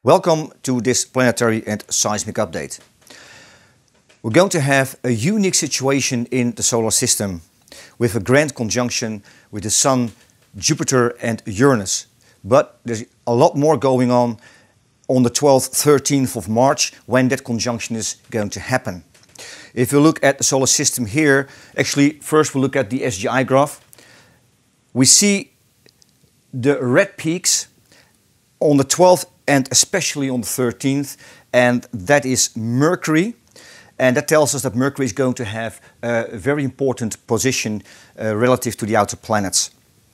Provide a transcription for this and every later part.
Welcome to this planetary and seismic update. We're going to have a unique situation in the solar system with a grand conjunction with the Sun, Jupiter and Uranus. But there's a lot more going on the 12th, 13th of March when that conjunction is going to happen. If you look at the solar system here, actually first we'll look at the SGI graph. We see the red peaks on the 12th and especially on the 13th, and that is Mercury. And that tells us that Mercury is going to have a very important position relative to the outer planets.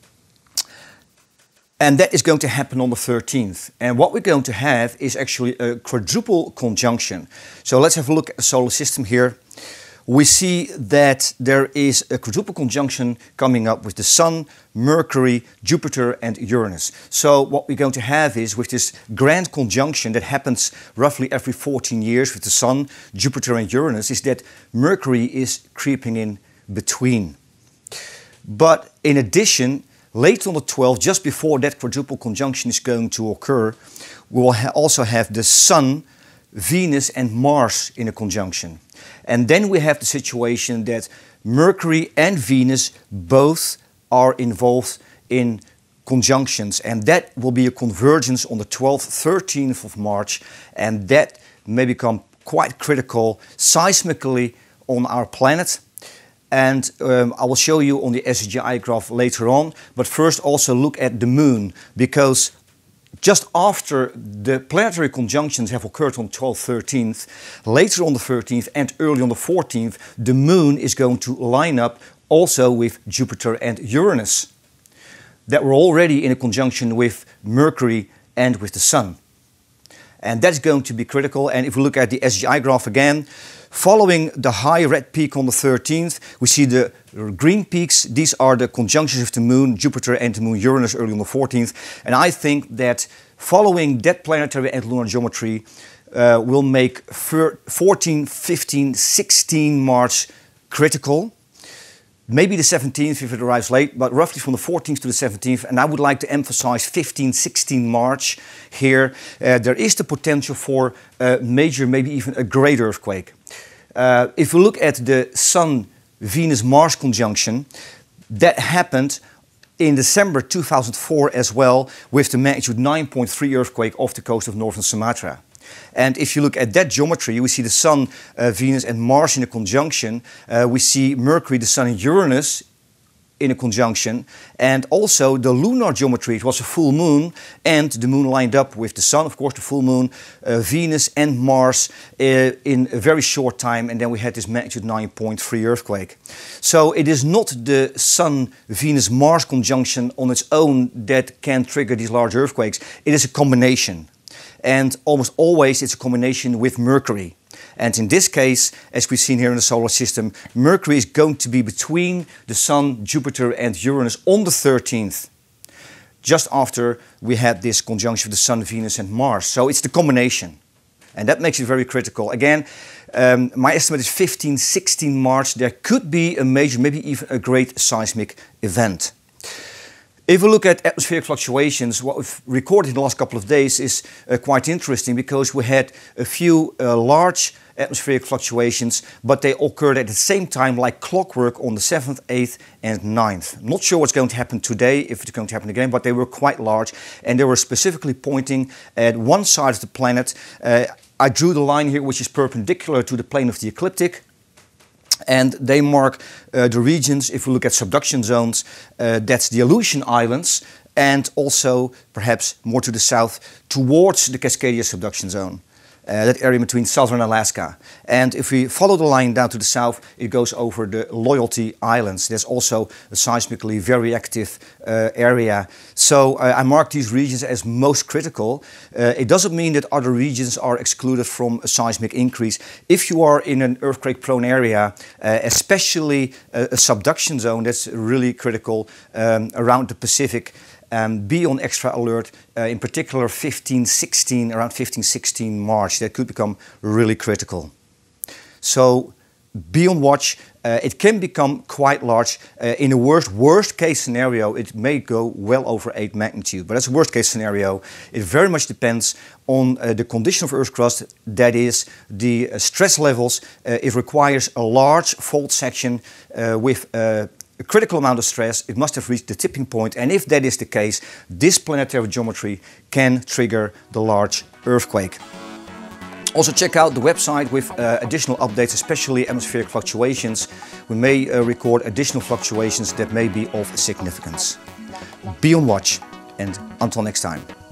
And that is going to happen on the 13th. And what we're going to have is actually a quadruple conjunction. So let's have a look at the solar system here. We see that there is a quadruple conjunction coming up with the Sun, Mercury, Jupiter and Uranus. So what we're going to have is with this grand conjunction that happens roughly every 14 years with the Sun, Jupiter and Uranus, is that Mercury is creeping in between. But in addition, later on the 12th, just before that quadruple conjunction is going to occur, we will also have the Sun, Venus and Mars in a conjunction. And then we have the situation that Mercury and Venus both are involved in conjunctions, and that will be a convergence on the 12th, 13th of March, and that may become quite critical seismically on our planet. And I will show you on the SGI graph later on, but first also look at the Moon, because just after the planetary conjunctions have occurred on 12th, 13th, later on the 13th and early on the 14th, the Moon is going to line up also with Jupiter and Uranus that were already in a conjunction with Mercury and with the Sun. And that's going to be critical. And if we look at the SGI graph again, following the high red peak on the 13th, we see the green peaks. These are the conjunctions of the Moon, Jupiter and the Moon Uranus early on the 14th. And I think that following that planetary and lunar geometry will make 14, 15, 16 March critical. Maybe the 17th if it arrives late, but roughly from the 14th to the 17th. And I would like to emphasize 15, 16 March here. There is the potential for a major, maybe even a great earthquake. If we look at the Sun, Venus, Mars conjunction, that happened in December 2004 as well, with the magnitude 9.3 earthquake off the coast of northern Sumatra. And if you look at that geometry, we see the Sun, Venus and Mars in a conjunction. We see Mercury, the Sun and Uranus in a conjunction. And also the lunar geometry, it was a full moon and the moon lined up with the Sun, of course the full moon, Venus and Mars in a very short time. And then we had this magnitude 9.3 earthquake. So it is not the Sun, Venus, Mars conjunction on its own that can trigger these large earthquakes. It is a combination. And almost always it's a combination with Mercury. And in this case, as we've seen here in the solar system, Mercury is going to be between the Sun, Jupiter and Uranus on the 13th, just after we had this conjunction with the Sun, Venus and Mars. So it's the combination. And that makes it very critical. Again, my estimate is 15, 16 March. There could be a major, maybe even a great seismic event. If we look at atmospheric fluctuations, what we've recorded in the last couple of days is quite interesting, because we had a few large atmospheric fluctuations, but they occurred at the same time like clockwork on the 7th, 8th and 9th. I'm not sure what's going to happen today, if it's going to happen again, but they were quite large and they were specifically pointing at one side of the planet. I drew the line here which is perpendicular to the plane of the ecliptic. And they mark the regions, if we look at subduction zones, that's the Aleutian Islands, and also perhaps more to the south towards the Cascadia subduction zone. That area between southern Alaska. And if we follow the line down to the south, it goes over the Loyalty Islands. There's also a seismically very active area. So I mark these regions as most critical. It doesn't mean that other regions are excluded from a seismic increase. If you are in an earthquake-prone area, especially a subduction zone, that's really critical around the Pacific. Be on extra alert, in particular around 15, 16 March. That could become really critical. So be on watch. It can become quite large. In a worst case scenario, it may go well over 8 magnitude, but that's a worst case scenario. It very much depends on the condition of Earth's crust, that is the stress levels. It requires a large fault section with a critical amount of stress. It must have reached the tipping point, and if that is the case, this planetary geometry can trigger the large earthquake. Also check out the website with additional updates, especially atmospheric fluctuations. We may record additional fluctuations that may be of significance. Be on watch, and until next time.